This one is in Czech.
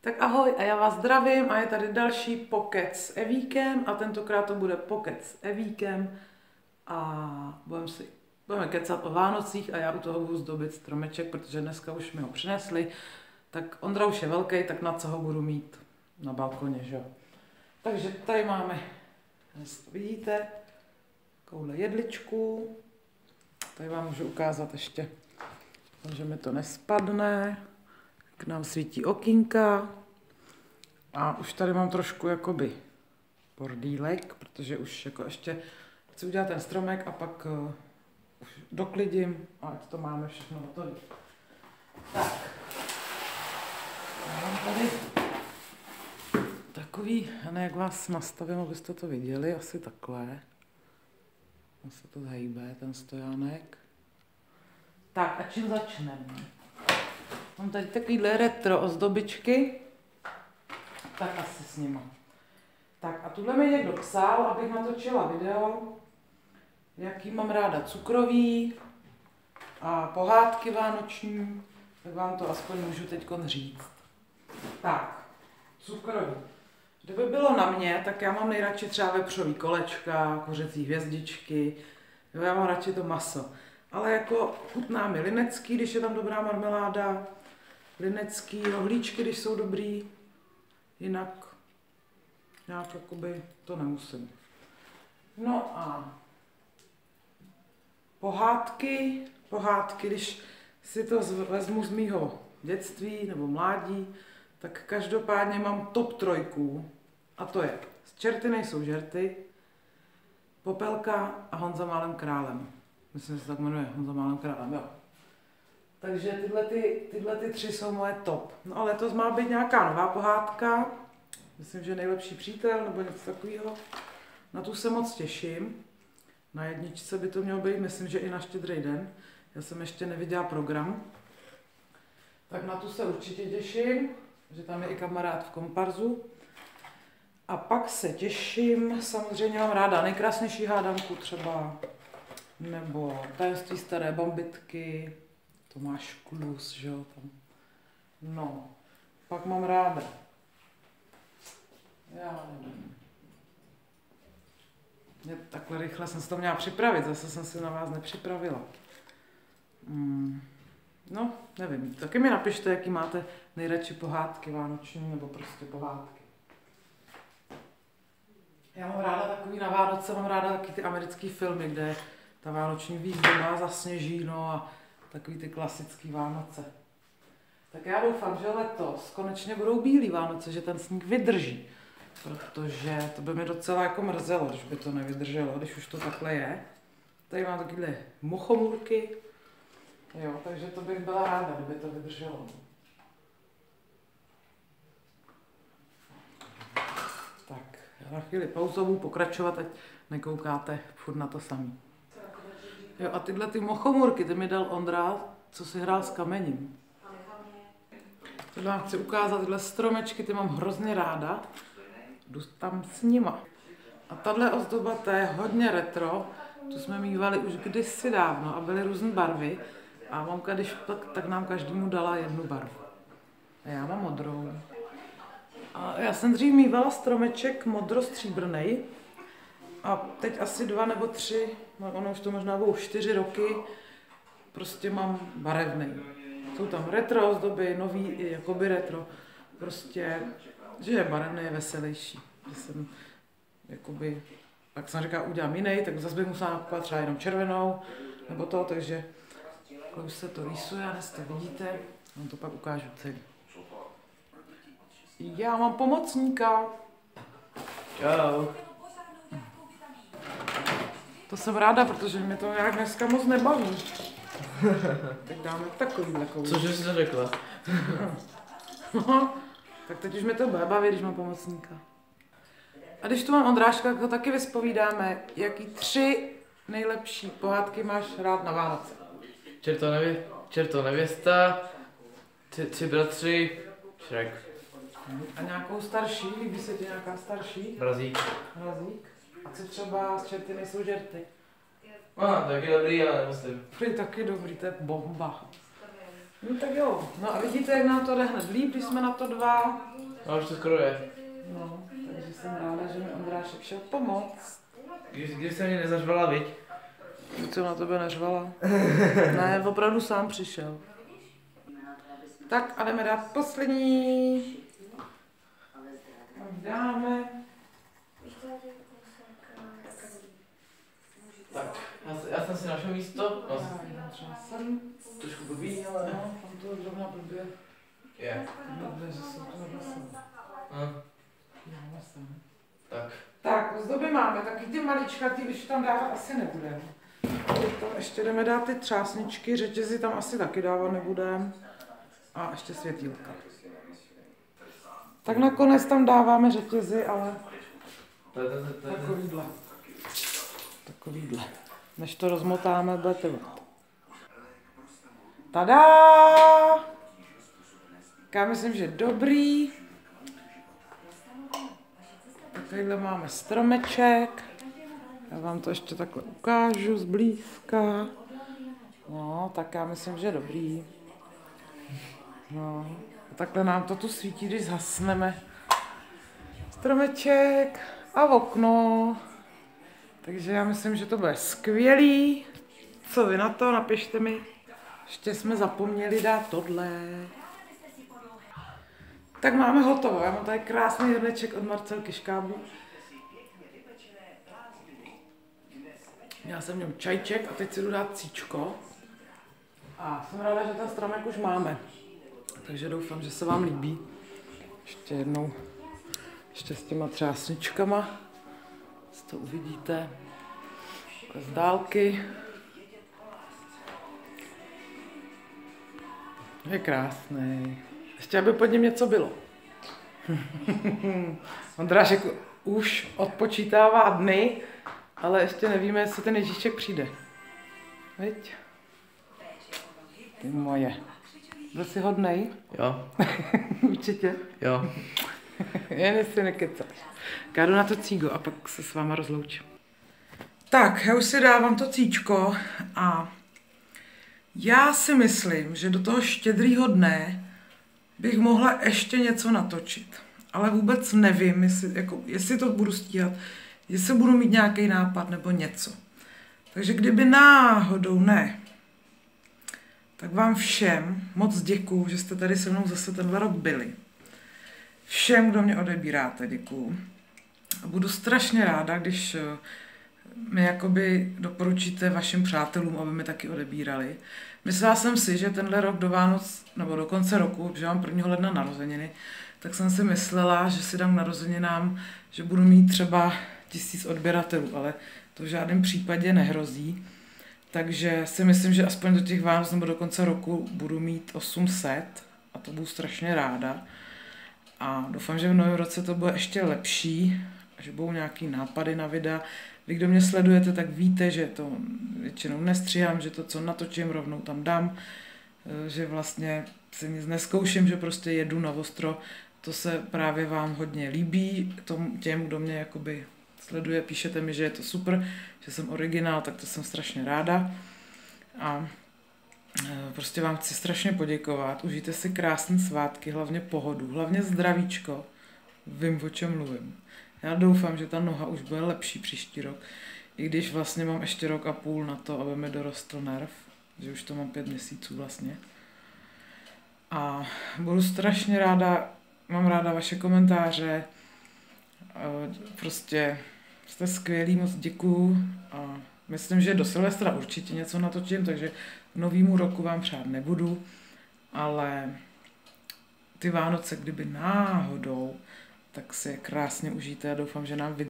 Tak ahoj a já vás zdravím a je tady další pokec s Evíkem a tentokrát to bude pokec s Evíkem a budeme kecat o Vánocích a já u toho budu zdobit stromeček, protože dneska už mi ho přinesli. Tak Ondra už je velký, tak na co ho budu mít na balkoně, že jo. Takže tady máme, vidíte, takovouhle jedličku. Tady vám můžu ukázat ještě, že mi to nespadne. K nám svítí okýnka a už tady mám trošku jakoby bordílek, protože už jako ještě chci udělat ten stromek a pak už doklidím a ať to máme všechno hotové. Tak, já mám tady takový, ne, jak vás nastavím, abyste to viděli, asi takhle. Se to hejbe, ten stojánek. Tak a čím začneme? Mám tady takovýhle retro ozdobičky, tak asi s nima. Tak a tuhle mi někdo psal, abych natočila video, jaký mám ráda cukroví a pohádky vánoční, tak vám to aspoň můžu teď říct. Tak, cukroví. Kdyby bylo na mě, tak já mám nejradši třeba vepřový kolečka, kořecí hvězdičky, jo, já mám radši to maso. Ale jako chutná mi linecký, když je tam dobrá marmeláda, linecký, rohlíčky, když jsou dobrý, jinak nějak jakoby to nemusím. No a pohádky, když si to vezmu z mýho dětství nebo mládí, tak každopádně mám top 3 a to je Z čerty nejsou žerty, Popelka a Honza málem králem. Myslím, že se tak jmenuje, Honza málem králem, jo. Takže tyhle 3 jsou moje top. No ale letos má být nějaká nová pohádka. Myslím, že Nejlepší přítel nebo něco takového. Na tu se moc těším. Na jedničce by to mělo být, myslím, že i na Štědrý den. Já jsem ještě neviděla program. Tak na tu se určitě těším, že tam je i kamarád v komparzu. A pak se těším, samozřejmě mám ráda Nejkrásnější hádanku třeba, nebo Tajemství staré bambitky, Tomáš Klus, že jo, tam. No, pak mám ráda. Já nevím. Takhle rychle jsem se to měla připravit, zase jsem se na vás nepřipravila. No, nevím, taky mi napište, jaký máte nejradši pohádky vánoční, nebo prostě pohádky. Já mám ráda takový na Vánoce, mám ráda taky ty americké filmy, kde ta vánoční výzdoba zasněží, no a takový ty klasický Vánoce. Tak já doufám, že letos konečně budou bílý Vánoce, že ten sníh vydrží. Protože to by mi docela jako mrzelo, když by to nevydrželo, když už to takhle je. Tady mám takovýhle mochomůrky. Jo, takže to bych byla ráda, kdyby to vydrželo. Tak, já na chvíli pauzu budu pokračovat, ať nekoukáte furt na to samý. Jo, a tyhle ty mochomůrky, ty mi dal Ondra, co si hrál s kamením. Tohle vám chci ukázat, tyhle stromečky, ty mám hrozně ráda. Jdu tam s nima. A tahle ozdoba, ta je hodně retro, tu jsme mívali už kdysi dávno a byly různé barvy. A mamka, když tak nám každému dala jednu barvu. A já mám modrou. A já jsem dřív mívala stromeček modrostříbrnej. A teď asi 2 nebo 3, no ono už to možná budou 4 roky, prostě mám barevnej. Jsou tam retro ozdoby, nový i jakoby retro. Prostě, že je barevný, je veselější. Že jsem, jakoby, jak jsem říkala, udělám jiný, tak zase bych musela nakupovat třeba jenom červenou, nebo to, takže už se to rýsuje, dnes to vidíte, vám to pak ukážu celý. Já mám pomocníka. Čau. To jsem ráda, protože mě to nějak dneska moc nebaví. Tak dáme takovýhle kousek. Cože jsi to řekla? Tak teď už mi to bude bavit, když mám pomocníka. A když tu mám Ondráška, tak to taky vyspovídáme, jaký 3 nejlepší pohádky máš rád na Vánoce. Čerto nevěsta, 3 bratři, Šrek. A nějakou starší, líbí se ti nějaká starší? Brazík. Mrazík. A co třeba Z čerty nejsou žerty? Taky dobrý, ale nemusím. Taky dobrý, to je bomba. No tak jo. No a vidíte, jak nám to jde hned líp, když jsme na to dva. No už to skoro je. No, takže jsem ráda, že mi Ondrášek šel pomoct. Když se mě nezařvala, viď? Teď jsem na tebe neřvala. Ne, opravdu sám přišel. Tak a jdeme dát poslední. Dáme. Tak, já jsem si našel místo. No, Třeba sem. trošku blbý, ale... No, tam to zrovna blbě. Je. Blbě, že jsou to zase. Dáme sem. Tak. Tak, ozdoby máme, taky ty maličkatý, když tam dávat asi nebudeme. Tam ještě jdeme dát ty třásničky, řetězy tam asi taky dávat nebudeme. A ještě světýlka. Tak nakonec tam dáváme řetězy, ale takovýhle. Takovýhle. Než to rozmotáme, budete vidět. Tada! Já myslím, že dobrý. Takovýhle máme stromeček. Já vám to ještě takhle ukážu zblízka. No, tak já myslím, že dobrý. No, takhle nám to tu svítí, když zhasneme. Stromeček a okno. Takže já myslím, že to bude skvělý. Co vy na to? Napište mi. Ještě jsme zapomněli dát tohle. Tak máme hotovo. Já mám tady krásný hrneček od Marcelky Škábu. Já jsem v něm čajček a teď si jdu dát cíčko. A jsem ráda, že ten stromek už máme. Takže doufám, že se vám líbí. Ještě jednou. Ještě s těma třásničkama. To uvidíte z dálky. Je krásný. Ještě aby pod ním něco bylo. Ondrášek už odpočítává dny, ale ještě nevíme, jestli ten Ježíšek přijde. Viď? Ty moje. Byl jsi hodnej? Jo. Určitě? Jo. Jen jestli nekecáš. Já jdu na to cígo a pak se s váma rozloučím. Tak, já už si dávám to cíčko a já si myslím, že do toho štědrýho dne bych mohla ještě něco natočit. Ale vůbec nevím, jestli to budu stíhat, jestli budu mít nějaký nápad nebo něco. Takže kdyby náhodou ne, tak vám všem moc děkuju, že jste tady se mnou zase tenhle rok byli. Všem, kdo mě odebíráte, děkuju. A budu strašně ráda, když mi jakoby doporučíte vašim přátelům, aby mi taky odebírali. Myslela jsem si, že tenhle rok do Vánoc, nebo do konce roku, že mám 1. ledna narozeniny, tak jsem si myslela, že si dám narozeninám, že budu mít třeba 1000 odběratelů, ale to v žádném případě nehrozí. Takže si myslím, že aspoň do těch Vánoc nebo do konce roku budu mít 800 a to budu strašně ráda. A doufám, že v novém roce to bude ještě lepší, že budou nějaký nápady na videa. Vy, kdo mě sledujete, tak víte, že to většinou nestříhám, že to, co natočím, rovnou tam dám, že vlastně si nic neskouším, že prostě jedu na ostro. To se právě vám hodně líbí, těm, kdo mě jakoby sleduje, píšete mi, že je to super, že jsem originál, tak to jsem strašně ráda. A prostě vám chci strašně poděkovat, užijte si krásné svátky, hlavně pohodu, hlavně zdravíčko, vím, o čem mluvím. Já doufám, že ta noha už bude lepší příští rok, i když vlastně mám ještě 1,5 roku na to, aby mi dorostl nerv, že už to mám 5 měsíců vlastně. A budu strašně ráda, mám ráda vaše komentáře, prostě jste skvělí, moc děkuju a myslím, že do Silvestra určitě něco natočím, takže novému roku vám přát nebudu, ale ty Vánoce, kdyby náhodou, tak si je krásně užijte a doufám, že nám